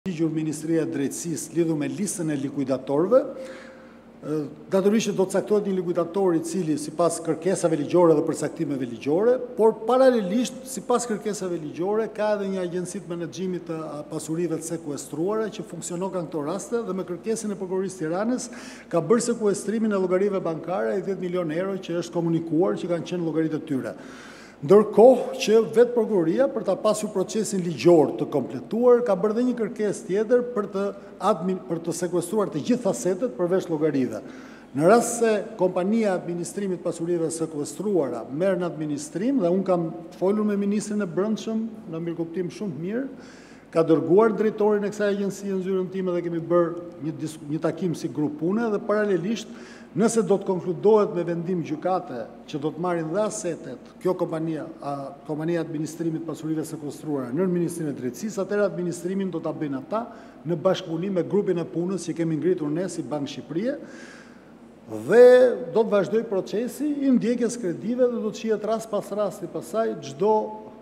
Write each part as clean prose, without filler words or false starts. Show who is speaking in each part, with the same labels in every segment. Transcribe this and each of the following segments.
Speaker 1: Ligjur Ministria e Drejtësisë lidhur me listën e likuidatorëve, natyrisht do të caktohet një likuidator i cili sipas kërkesave ligjore dhe përcaktimeve ligjore, por paralelisht sipas kërkesave ligjore ka edhe një agjenci të menaxhimit të pasurive të sekuestruara që funksionon në këto raste dhe me kërkesën e Prokurorisë Tiranës ka bërë sekuestrimin e llogarive bankare e 10 milion euro që është komunikuar që kanë qenë llogaritë e tyre. Ndërkohë që vetë prokuroria për ta pasur procesin ligjor të kompletuar ka bërë dhe një kërkesë tjetër për të sekuestruar të gjithë asetet përveç llogarive. Në rast se kompania e administrimit të pasurive sekuestruara merr në administrim dhe un kam folur me ministrin e Brendshëm në mirëkuptim shumë të mirë, ka dërguar drejtorin e kësaj agjencie në zyrën time dhe kemi bërë një takim si grup pune dhe paralelisht nëse do të konkludohet me vendim gjykate që do të marrin dhe asetet, kjo kompania administrimit pasurive sekuestruara në Ministrinë e Drejtësisë, atëherë administrimin do ta bëjnë ata në bashkëpunim me grupin e punës që kemi ngritur ne si Bankë Shqipërie dhe do të vazhdoj procesi i ndjekjes kredive dhe do të shihet rast pas rasti pasaj çdo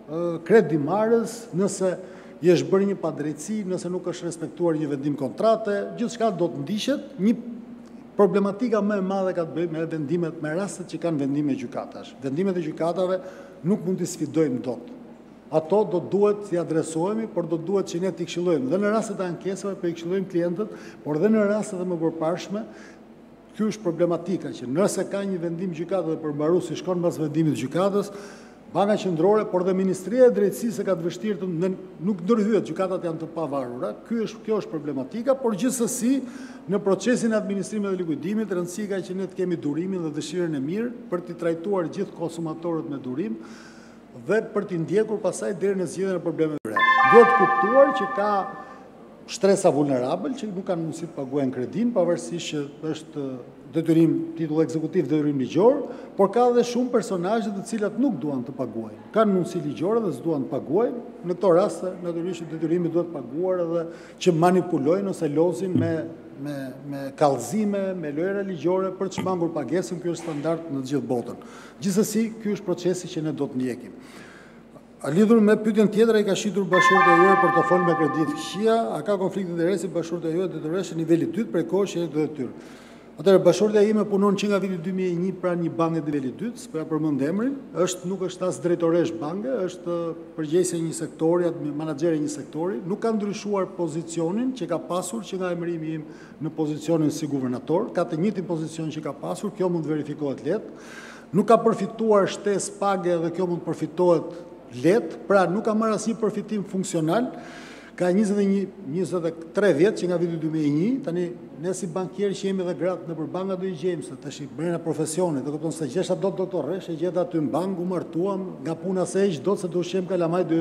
Speaker 1: kredimarrës nëse i është bërë një padrejtësi, nëse nuk është respektuar një vendim kontrate, gjithçka do të ndiqet. Një problematika më e madhe ka të bëjë me vendimet, me rastet që kanë vendime gjykatash. Vendimet e gjykatave nuk mund t'i sfidojmë dot. Ato do duhet t'i adresohemi, por do duhet që ne t'i këshillojmë. Dhe në rastet e ankesave për i këshillojmë klientët, por dhe në rastet e më përparshme, ky është problematika që nëse ka një vendim gjykate dhe përmbaruesi shkon pas vendimit gjykatës, Banka Qendrore, por dhe Ministria e Drejtësisë ka të vështirë nuk ndërhyet, gjykatat janë të pavarura. Kjo është problematika, por gjithsesi në procesin e administrimit dhe likuidimit rëndësia ka që ne të kemi durimin dhe dëshirën e mirë për t'i trajtuar gjithë konsumatorët me durim dhe për t'i ndjekur pasaj deri në zgjidhjen e problemeve të tyre. Duhet kuptuar që ka shtresa vulnerabël që nuk kanë mundësi të paguajnë kredin, pavarësisht që është detyrim titull ekzekutiv, detyrim ligjor, por ka edhe shumë personazhe të cilat nuk duan të paguajnë. Kanë mundësi ligjore dhe s'duan të paguajnë. Në këto raste, natyrisht detyrimi duhet paguar edhe që manipulojnë ose lozin me kallëzime, me lojra ligjore për të shmangur pagesën, ky është standard në të gjithë botën. Gjithsesi, ky është procesi që ne do të ndjekim. Lidhur me pyetjen tjetër, ai ka shitur bashkëshorët e juaj për të folur me kreditë këqija, a ka konflikt interesi bashkëshorët e juaj detyrohesh në niveli 2 prej kohësh që do detyrë. Atëherë bashkëshortja ime punon që nga viti 2001 pranë një banke niveli 2, s'po ja përmend emrin, nuk është as drejtoresh banke, është përgjegjëse e një sektori, menaxhere e një sektori, nuk ka ndryshuar pozicionin që ka pasur që nga emërimi im në pozicionin si guvernator, ka të njëjtin pozicion që ka pasur, kjo mund të verifikohet lehtë, nuk ka përfituar shtesë page dhe kjo mund të përfitohet lehtë, pra nuk ka marrë asnjë përfitim funksional. Ka 23 vjetë që nga viti 2001, tani ne si bankier që jemi dhe gratë në për banka do i gjejmë, se tash i brenda profesionit, dhe këton se gjesha do të doktoresh, e gjeta aty në bankë, u martuam, nga puna se do të se do shem kalamaj